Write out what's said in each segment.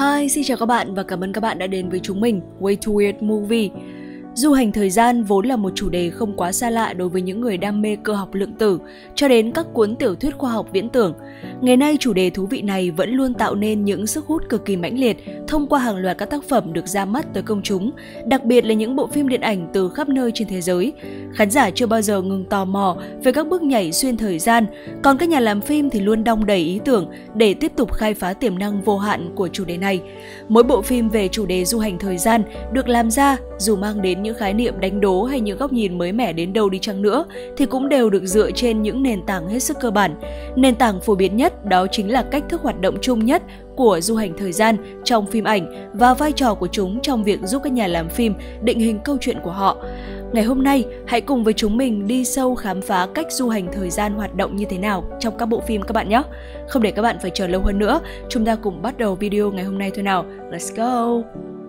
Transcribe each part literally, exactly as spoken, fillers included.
Hi, xin chào các bạn và cảm ơn các bạn đã đến với chúng mình, Way to Weird Movie. Du hành thời gian vốn là một chủ đề không quá xa lạ đối với những người đam mê cơ học lượng tử, cho đến các cuốn tiểu thuyết khoa học viễn tưởng. Ngày nay, chủ đề thú vị này vẫn luôn tạo nên những sức hút cực kỳ mãnh liệt thông qua hàng loạt các tác phẩm được ra mắt tới công chúng, đặc biệt là những bộ phim điện ảnh từ khắp nơi trên thế giới. Khán giả chưa bao giờ ngừng tò mò về các bước nhảy xuyên thời gian, còn các nhà làm phim thì luôn đong đầy ý tưởng để tiếp tục khai phá tiềm năng vô hạn của chủ đề này. Mỗi bộ phim về chủ đề du hành thời gian được làm ra, dù mang đến những khái niệm đánh đố hay những góc nhìn mới mẻ đến đâu đi chăng nữa, thì cũng đều được dựa trên những nền tảng hết sức cơ bản. Nền tảng phổ biến nhất đó chính là cách thức hoạt động chung nhất của du hành thời gian trong phim ảnh và vai trò của chúng trong việc giúp các nhà làm phim định hình câu chuyện của họ. Ngày hôm nay, hãy cùng với chúng mình đi sâu khám phá cách du hành thời gian hoạt động như thế nào trong các bộ phim các bạn nhé. Không để các bạn phải chờ lâu hơn nữa, chúng ta cùng bắt đầu video ngày hôm nay thôi nào. Let's go!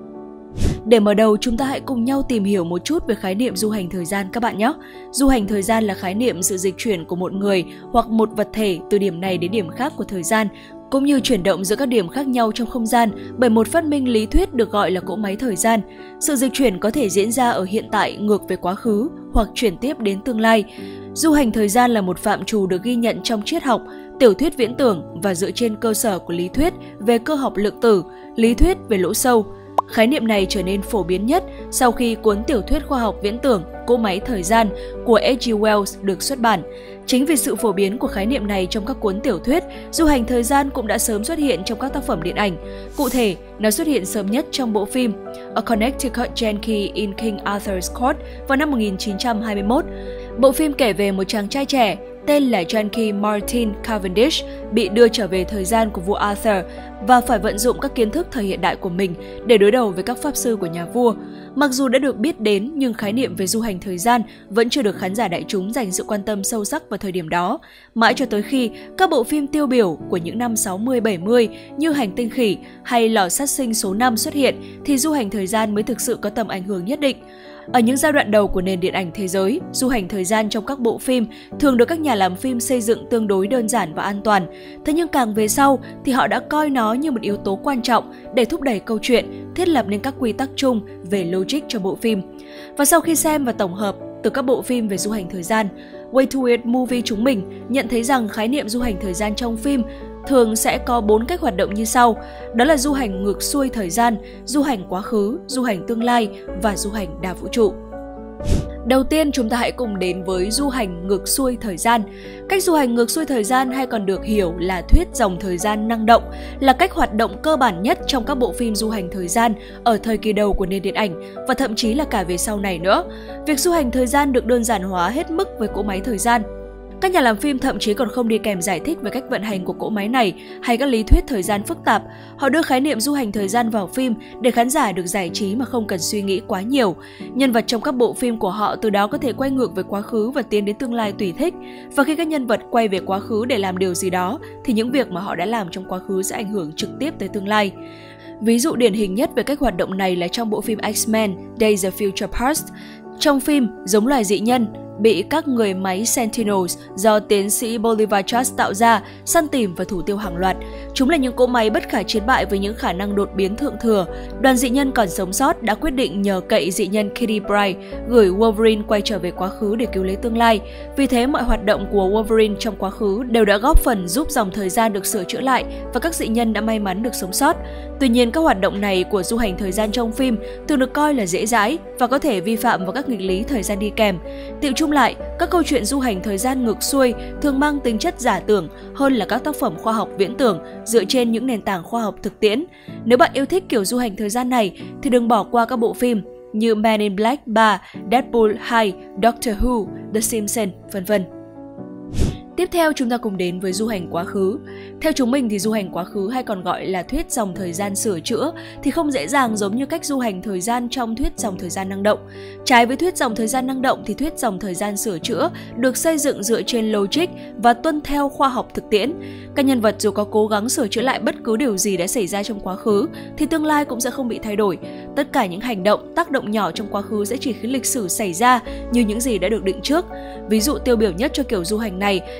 Để mở đầu, chúng ta hãy cùng nhau tìm hiểu một chút về khái niệm du hành thời gian các bạn nhé. Du hành thời gian là khái niệm sự dịch chuyển của một người hoặc một vật thể từ điểm này đến điểm khác của thời gian, cũng như chuyển động giữa các điểm khác nhau trong không gian bởi một phát minh lý thuyết được gọi là cỗ máy thời gian. Sự dịch chuyển có thể diễn ra ở hiện tại ngược về quá khứ hoặc chuyển tiếp đến tương lai. Du hành thời gian là một phạm trù được ghi nhận trong triết học, tiểu thuyết viễn tưởng và dựa trên cơ sở của lý thuyết về cơ học lượng tử, lý thuyết về lỗ sâu. Khái niệm này trở nên phổ biến nhất sau khi cuốn tiểu thuyết khoa học viễn tưởng Cỗ máy thời gian của H G Wells được xuất bản. Chính vì sự phổ biến của khái niệm này trong các cuốn tiểu thuyết, du hành thời gian cũng đã sớm xuất hiện trong các tác phẩm điện ảnh. Cụ thể, nó xuất hiện sớm nhất trong bộ phim A Connecticut Yankee in King Arthur's Court vào năm một nghìn chín trăm hai mươi mốt. Bộ phim kể về một chàng trai trẻ tên là Yankee Martin Cavendish bị đưa trở về thời gian của vua Arthur và phải vận dụng các kiến thức thời hiện đại của mình để đối đầu với các pháp sư của nhà vua. Mặc dù đã được biết đến nhưng khái niệm về du hành thời gian vẫn chưa được khán giả đại chúng dành sự quan tâm sâu sắc vào thời điểm đó. Mãi cho tới khi các bộ phim tiêu biểu của những năm sáu mươi bảy mươi như Hành tinh khỉ hay Lò sát sinh số năm xuất hiện thì du hành thời gian mới thực sự có tầm ảnh hưởng nhất định. Ở những giai đoạn đầu của nền điện ảnh thế giới, du hành thời gian trong các bộ phim thường được các nhà làm phim xây dựng tương đối đơn giản và an toàn. Thế nhưng càng về sau thì họ đã coi nó như một yếu tố quan trọng để thúc đẩy câu chuyện, thiết lập nên các quy tắc chung về logic cho bộ phim. Và sau khi xem và tổng hợp từ các bộ phim về du hành thời gian, Way to Weird Movie chúng mình nhận thấy rằng khái niệm du hành thời gian trong phim thường sẽ có bốn cách hoạt động như sau. Đó là du hành ngược xuôi thời gian, du hành quá khứ, du hành tương lai và du hành đa vũ trụ. Đầu tiên, chúng ta hãy cùng đến với du hành ngược xuôi thời gian. Cách du hành ngược xuôi thời gian hay còn được hiểu là thuyết dòng thời gian năng động là cách hoạt động cơ bản nhất trong các bộ phim du hành thời gian ở thời kỳ đầu của nền điện ảnh và thậm chí là cả về sau này nữa. Việc du hành thời gian được đơn giản hóa hết mức với cỗ máy thời gian. Các nhà làm phim thậm chí còn không đi kèm giải thích về cách vận hành của cỗ máy này hay các lý thuyết thời gian phức tạp. Họ đưa khái niệm du hành thời gian vào phim để khán giả được giải trí mà không cần suy nghĩ quá nhiều. Nhân vật trong các bộ phim của họ từ đó có thể quay ngược về quá khứ và tiến đến tương lai tùy thích. Và khi các nhân vật quay về quá khứ để làm điều gì đó thì những việc mà họ đã làm trong quá khứ sẽ ảnh hưởng trực tiếp tới tương lai. Ví dụ điển hình nhất về cách hoạt động này là trong bộ phim X-Men Days of Future Past. Trong phim, giống loài dị nhân bị các người máy Sentinels do tiến sĩ Bolivar Trask tạo ra săn tìm và thủ tiêu hàng loạt. Chúng là những cỗ máy bất khả chiến bại với những khả năng đột biến thượng thừa. Đoàn dị nhân còn sống sót đã quyết định nhờ cậy dị nhân Kitty Pryde gửi Wolverine quay trở về quá khứ để cứu lấy tương lai. Vì thế, mọi hoạt động của Wolverine trong quá khứ đều đã góp phần giúp dòng thời gian được sửa chữa lại và các dị nhân đã may mắn được sống sót. Tuy nhiên, các hoạt động này của du hành thời gian trong phim thường được coi là dễ dãi và có thể vi phạm vào các nghịch lý thời gian đi kèm. Tiệu chung lại, các câu chuyện du hành thời gian ngược xuôi thường mang tính chất giả tưởng hơn là các tác phẩm khoa học viễn tưởng dựa trên những nền tảng khoa học thực tiễn. Nếu bạn yêu thích kiểu du hành thời gian này thì đừng bỏ qua các bộ phim như Men in Black ba, Deadpool hai, Doctor Who, The Simpsons, vân vân. Tiếp theo, chúng ta cùng đến với du hành quá khứ. Theo chúng mình thì du hành quá khứ hay còn gọi là thuyết dòng thời gian sửa chữa thì không dễ dàng giống như cách du hành thời gian trong thuyết dòng thời gian năng động. Trái với thuyết dòng thời gian năng động thì thuyết dòng thời gian sửa chữa được xây dựng dựa trên logic và tuân theo khoa học thực tiễn. Các nhân vật dù có cố gắng sửa chữa lại bất cứ điều gì đã xảy ra trong quá khứ thì tương lai cũng sẽ không bị thay đổi. Tất cả những hành động, tác động nhỏ trong quá khứ sẽ chỉ khiến lịch sử xảy ra như những gì đã được định trước. Ví dụ tiêu biểu nhất cho kiểu du hành này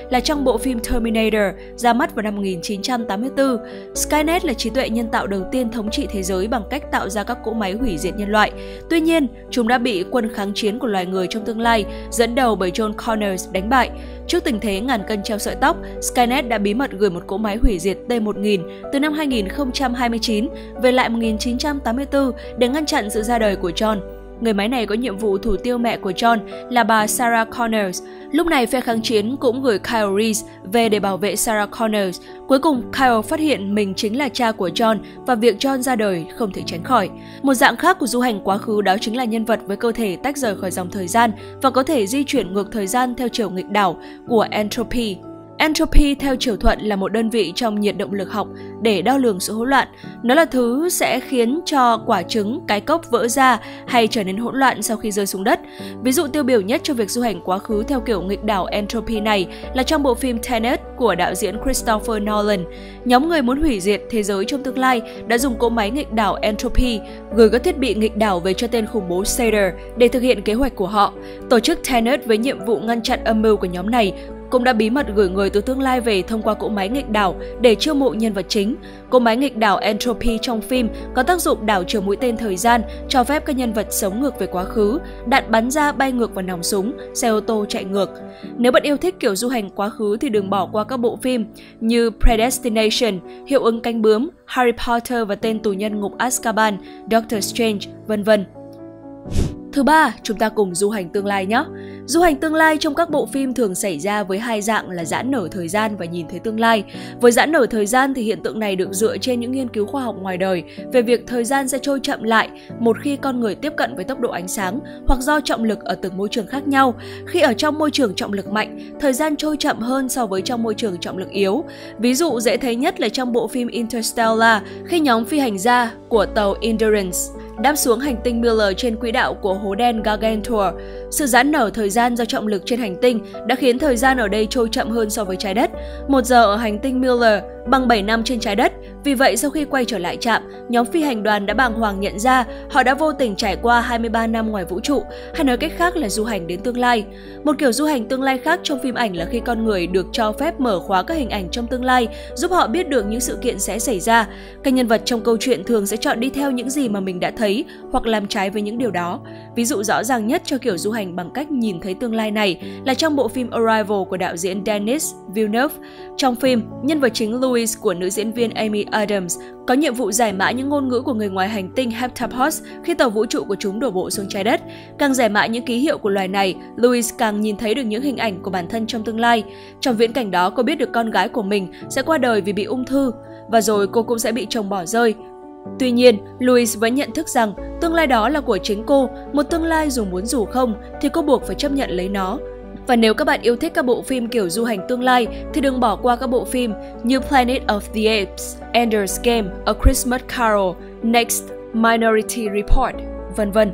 là trong bộ phim Terminator ra mắt vào năm một nghìn chín trăm tám mươi tư. Skynet là trí tuệ nhân tạo đầu tiên thống trị thế giới bằng cách tạo ra các cỗ máy hủy diệt nhân loại. Tuy nhiên, chúng đã bị quân kháng chiến của loài người trong tương lai dẫn đầu bởi John Connors đánh bại. Trước tình thế ngàn cân treo sợi tóc, Skynet đã bí mật gửi một cỗ máy hủy diệt T một nghìn từ năm hai nghìn không trăm hai mươi chín về lại một nghìn chín trăm tám mươi tư để ngăn chặn sự ra đời của John. Người máy này có nhiệm vụ thủ tiêu mẹ của John là bà Sarah Connors. Lúc này phe kháng chiến cũng gửi Kyle Reese về để bảo vệ Sarah Connors. Cuối cùng, Kyle phát hiện mình chính là cha của John và việc John ra đời không thể tránh khỏi. Một dạng khác của du hành quá khứ đó chính là nhân vật với cơ thể tách rời khỏi dòng thời gian và có thể di chuyển ngược thời gian theo chiều nghịch đảo của entropy. Entropy theo chiều thuận là một đơn vị trong nhiệt động lực học để đo lường sự hỗn loạn. Nó là thứ sẽ khiến cho quả trứng, cái cốc vỡ ra hay trở nên hỗn loạn sau khi rơi xuống đất. Ví dụ tiêu biểu nhất cho việc du hành quá khứ theo kiểu nghịch đảo entropy này là trong bộ phim Tenet của đạo diễn Christopher Nolan. Nhóm người muốn hủy diệt thế giới trong tương lai đã dùng cỗ máy nghịch đảo entropy gửi các thiết bị nghịch đảo về cho tên khủng bố Sator để thực hiện kế hoạch của họ. Tổ chức Tenet với nhiệm vụ ngăn chặn âm mưu của nhóm này cũng đã bí mật gửi người từ tương lai về thông qua cỗ máy nghịch đảo để chiêu mộ nhân vật chính. Cỗ máy nghịch đảo Entropy trong phim có tác dụng đảo chiều mũi tên thời gian, cho phép các nhân vật sống ngược về quá khứ, đạn bắn ra bay ngược vào nòng súng, xe ô tô chạy ngược. Nếu bạn yêu thích kiểu du hành quá khứ thì đừng bỏ qua các bộ phim như Predestination, Hiệu ứng cánh bướm, Harry Potter và Tên tù nhân ngục Azkaban, Doctor Strange, vân vân. Thứ ba, chúng ta cùng du hành tương lai nhé. Du hành tương lai trong các bộ phim thường xảy ra với hai dạng là giãn nở thời gian và nhìn thấy tương lai. Với giãn nở thời gian thì hiện tượng này được dựa trên những nghiên cứu khoa học ngoài đời về việc thời gian sẽ trôi chậm lại một khi con người tiếp cận với tốc độ ánh sáng hoặc do trọng lực ở từng môi trường khác nhau. Khi ở trong môi trường trọng lực mạnh, thời gian trôi chậm hơn so với trong môi trường trọng lực yếu. Ví dụ dễ thấy nhất là trong bộ phim Interstellar khi nhóm phi hành gia của tàu Endurance đáp xuống hành tinh Miller trên quỹ đạo của hố đen Gargantua. Sự giãn nở thời gian do trọng lực trên hành tinh đã khiến thời gian ở đây trôi chậm hơn so với trái đất. Một giờ ở hành tinh Miller bằng bảy năm trên trái đất. Vì vậy, sau khi quay trở lại trạm, nhóm phi hành đoàn đã bàng hoàng nhận ra họ đã vô tình trải qua hai mươi ba năm ngoài vũ trụ, hay nói cách khác là du hành đến tương lai. Một kiểu du hành tương lai khác trong phim ảnh là khi con người được cho phép mở khóa các hình ảnh trong tương lai, giúp họ biết được những sự kiện sẽ xảy ra. Các nhân vật trong câu chuyện thường sẽ chọn đi theo những gì mà mình đã thấy hoặc làm trái với những điều đó. Ví dụ rõ ràng nhất cho kiểu du hành bằng cách nhìn thấy tương lai này là trong bộ phim Arrival của đạo diễn Denis Villeneuve. Trong phim, nhân vật chính Louis của nữ diễn viên Amy Adams có nhiệm vụ giải mã những ngôn ngữ của người ngoài hành tinh Heptapos khi tàu vũ trụ của chúng đổ bộ xuống trái đất. Càng giải mã những ký hiệu của loài này, Louis càng nhìn thấy được những hình ảnh của bản thân trong tương lai. Trong viễn cảnh đó, cô biết được con gái của mình sẽ qua đời vì bị ung thư, và rồi cô cũng sẽ bị chồng bỏ rơi. Tuy nhiên, Louis vẫn nhận thức rằng tương lai đó là của chính cô, một tương lai dù muốn dù không thì cô buộc phải chấp nhận lấy nó. Và nếu các bạn yêu thích các bộ phim kiểu du hành tương lai thì đừng bỏ qua các bộ phim như Planet of the Apes, Ender's Game, A Christmas Carol, Next, Minority Report, vân vân.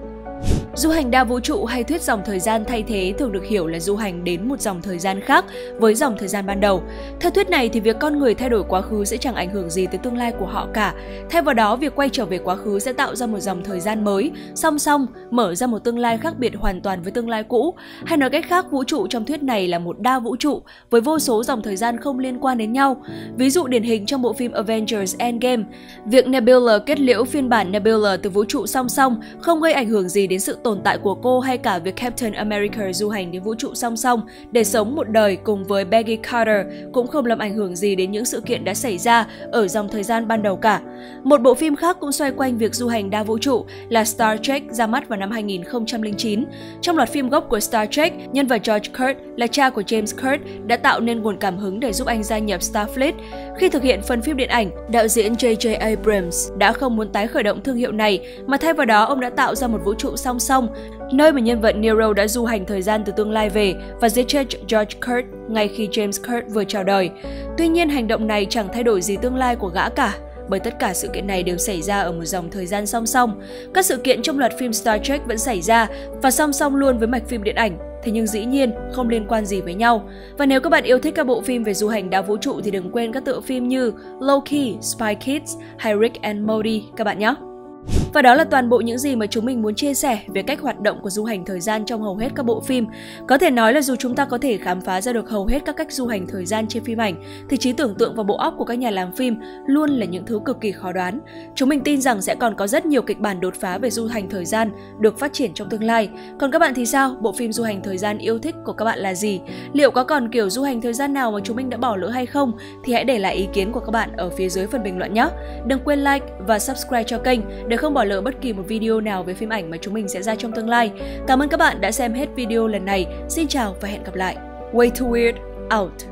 Du hành đa vũ trụ hay thuyết dòng thời gian thay thế thường được hiểu là du hành đến một dòng thời gian khác với dòng thời gian ban đầu. Theo thuyết này thì việc con người thay đổi quá khứ sẽ chẳng ảnh hưởng gì tới tương lai của họ cả. Thay vào đó, việc quay trở về quá khứ sẽ tạo ra một dòng thời gian mới, song song mở ra một tương lai khác biệt hoàn toàn với tương lai cũ. Hay nói cách khác, vũ trụ trong thuyết này là một đa vũ trụ với vô số dòng thời gian không liên quan đến nhau. Ví dụ điển hình trong bộ phim Avengers Endgame, việc Nebula kết liễu phiên bản Nebula từ vũ trụ song song không gây ảnh hưởng gì đến sự tồn tại của cô, hay cả việc Captain America du hành đến vũ trụ song song để sống một đời cùng với Peggy Carter cũng không làm ảnh hưởng gì đến những sự kiện đã xảy ra ở dòng thời gian ban đầu cả. Một bộ phim khác cũng xoay quanh việc du hành đa vũ trụ là Star Trek, ra mắt vào năm hai nghìn không trăm lẻ chín. Trong loạt phim gốc của Star Trek, nhân vật George Kurt là cha của James Kurt đã tạo nên nguồn cảm hứng để giúp anh gia nhập Starfleet. Khi thực hiện phần phim điện ảnh, đạo diễn J J Abrams đã không muốn tái khởi động thương hiệu này, mà thay vào đó ông đã tạo ra một vũ trụ song song, nơi mà nhân vật Nero đã du hành thời gian từ tương lai về và giết chết George Kurt ngay khi James Kurt vừa chào đời. Tuy nhiên, hành động này chẳng thay đổi gì tương lai của gã cả, bởi tất cả sự kiện này đều xảy ra ở một dòng thời gian song song. Các sự kiện trong loạt phim Star Trek vẫn xảy ra và song song luôn với mạch phim điện ảnh, thế nhưng dĩ nhiên không liên quan gì với nhau. Và nếu các bạn yêu thích các bộ phim về du hành đa vũ trụ thì đừng quên các tựa phim như Loki, Spy Kids hay Rick and Morty các bạn nhé. Và đó là toàn bộ những gì mà chúng mình muốn chia sẻ về cách hoạt động của du hành thời gian trong hầu hết các bộ phim. Có thể nói là dù chúng ta có thể khám phá ra được hầu hết các cách du hành thời gian trên phim ảnh, thì trí tưởng tượng và bộ óc của các nhà làm phim luôn là những thứ cực kỳ khó đoán. Chúng mình tin rằng sẽ còn có rất nhiều kịch bản đột phá về du hành thời gian được phát triển trong tương lai. Còn các bạn thì sao? Bộ phim du hành thời gian yêu thích của các bạn là gì? Liệu có còn kiểu du hành thời gian nào mà chúng mình đã bỏ lỡ hay không? Thì hãy để lại ý kiến của các bạn ở phía dưới phần bình luận nhé! Đừng quên like và subscribe cho kênh để không bỏ lỡ bất kỳ một video nào về phim ảnh mà chúng mình sẽ ra trong tương lai. Cảm ơn các bạn đã xem hết video lần này. Xin chào và hẹn gặp lại. Way Too Weird out.